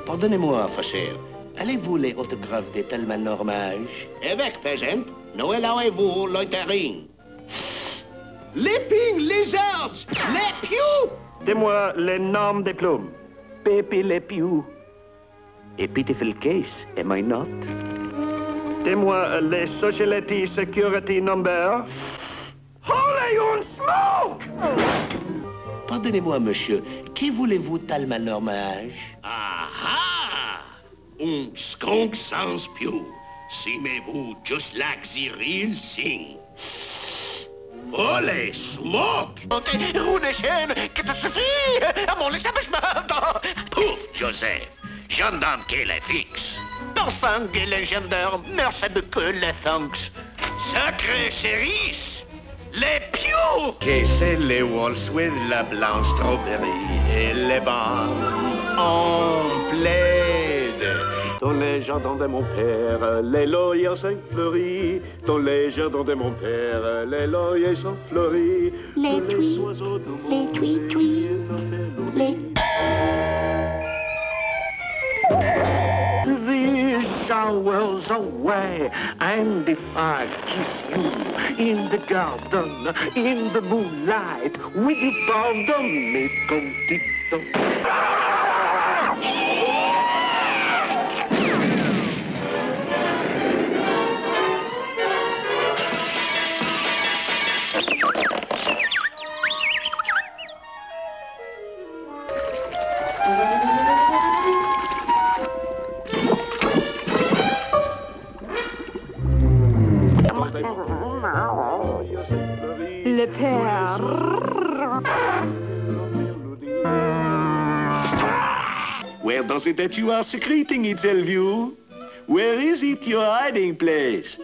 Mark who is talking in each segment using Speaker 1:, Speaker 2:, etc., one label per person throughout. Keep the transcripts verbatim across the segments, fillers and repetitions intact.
Speaker 1: Pardonnez-moi, frère. Allez-vous les autographes des Talman Normage?
Speaker 2: Avec peasant, Noël avez-vous loitering? Leaping lizards! Les pious!
Speaker 3: Dis-moi les noms des plumes. Pépi les pious. A pitiful case, am I not? Dis-moi les Society Security Number. Holy on smoke!
Speaker 1: Pardonnez-moi, monsieur. Qui voulez-vous Talman Normage?
Speaker 2: Ah ah! Un skunk sans piou. Simez-vous just like the real thing. Holy smoke!
Speaker 4: Roue des chaînes, que te suffit à mon établissement!
Speaker 2: Pouf, Joseph! Gendarme qui les fixe.
Speaker 4: Enfin, les gendarmes, merci beaucoup, les thanks.
Speaker 2: Sacré cerise! Les pious!
Speaker 5: Que c'est les waltz with la blanche strawberry et les bandes en plaid.
Speaker 3: Dans les jardins de mon père, les lauriers sont fleuris. Dans les jardins de mon père, les lauriers sont fleuris.
Speaker 6: Les tweets, les tweets, tweets, les...
Speaker 4: These showers away, and if I kiss you in the garden, in the moonlight, will you pardon me, Contito?
Speaker 6: Le père.
Speaker 5: Where does it that you are secreting it, Elview? Where is it your hiding place?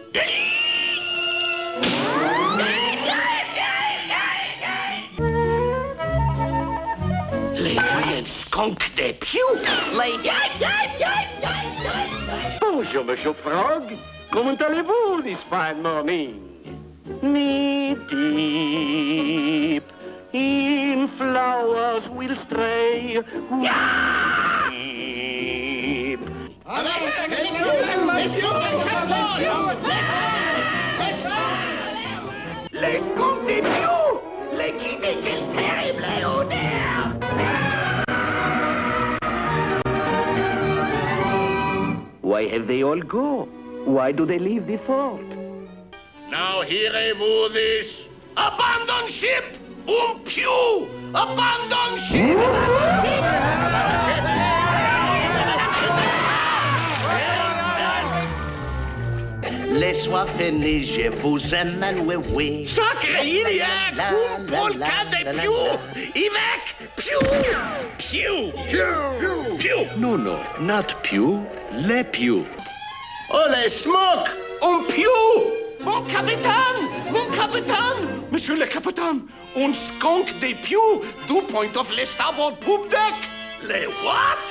Speaker 2: Les doyens skunk des pious! Les...
Speaker 4: Bonjour, Monsieur Frog. Comment allez-vous this fine morning? Knee deep in flowers will stray. Weep.
Speaker 2: Les skunk des pious! Les guider, quelle terrible odeur!
Speaker 3: Why have they all go? Why do they leave the fort?
Speaker 2: Now hearez-vous this? Abandon ship! Um pew! Abandon ship!
Speaker 1: Les soifs légers vous aiment à louer, oui.
Speaker 2: Sacré Iliac! Um polka des pious! Ivec! Pew! Pew! Pew! Pew!
Speaker 1: No, no, not Pew. Les Pew.
Speaker 2: Oh, les smoke! Um pew! Mon capitaine! Mon capitaine! Monsieur le capitaine, un skunk des pious du point of le starboard poop deck! Les what?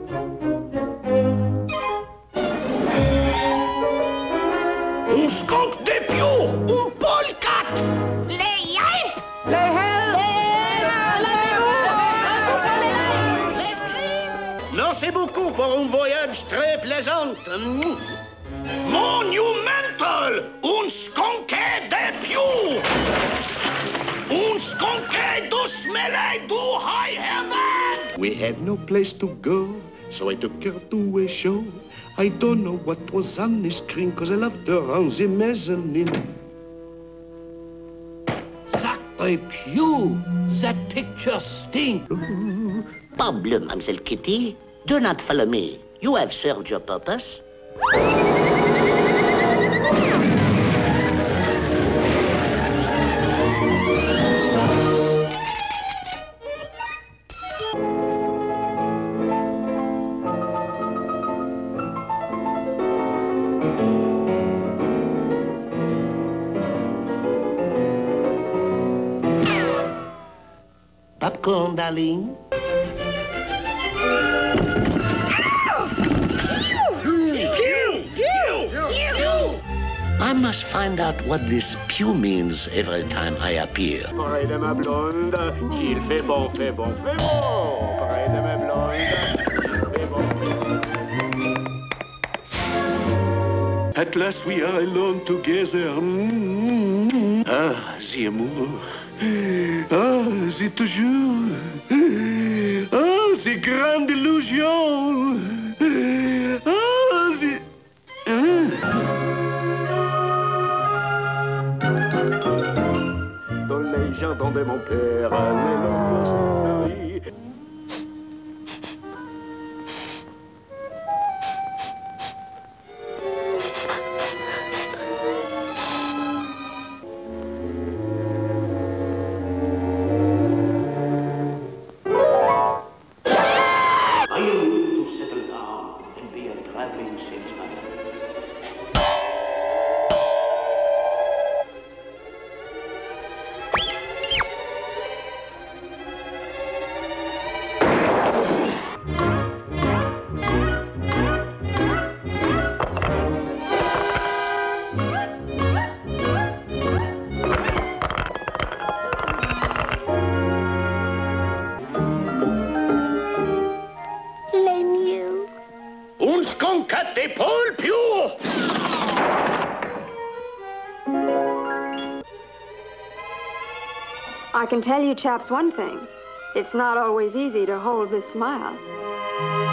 Speaker 2: Un skunk des pious! Un polecat!
Speaker 6: Les yipes! Les hell! Les screams!
Speaker 2: Non, c'est beaucoup pour un voyage très plaisant. Monumental! Un skunké des pious! Un skunké du smelly du high heaven!
Speaker 7: We had no place to go, so I took her to a show. I don't know what was on the screen, cause I loved her on the mezzanine.
Speaker 1: Sacré Pew! That picture stinks.
Speaker 8: Parbleu, Mademoiselle Kitty. Do not follow me. You have served your purpose.
Speaker 1: Popcorn, darling. I must find out what this pew means every time I appear.
Speaker 3: Près de ma blonde, qu'il fait bon, fait bon, fait bon. Près de ma blonde, qu'il fait bon, fait bon.
Speaker 7: At last we are alone together. Mm-hmm. Ah, the amour. Ah, the toujours. Ah, the grande illusion. Ah, the... Ah.
Speaker 3: Dans les jardins de mon père, les langues sont fleuries.
Speaker 4: I am willing to settle down and be a traveling salesman.
Speaker 2: Un skunk at d'épaule, Pew!
Speaker 9: I can tell you chaps one thing. It's not always easy to hold this smile.